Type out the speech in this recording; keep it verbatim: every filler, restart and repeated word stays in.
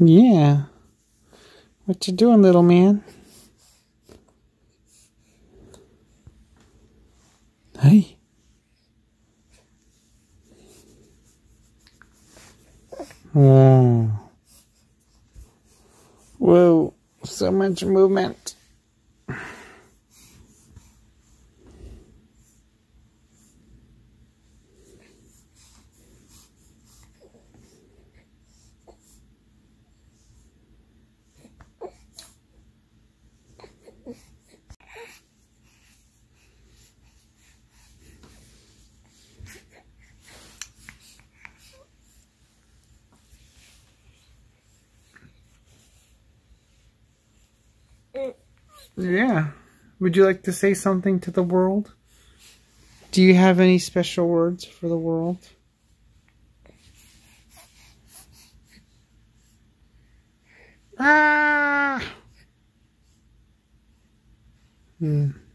Yeah. What you doing, little man? Hey. Oh. Whoa. So much movement. Yeah. Would you like to say something to the world? Do you have any special words for the world? Ah! Hmm.